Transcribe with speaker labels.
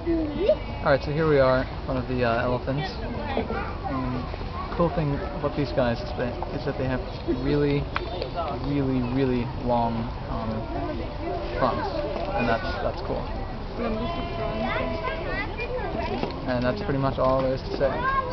Speaker 1: Alright, so here we are in front of the elephants. And the cool thing about these guys is that they have really, really long fronts, and that's cool. And that's pretty much all there is to say.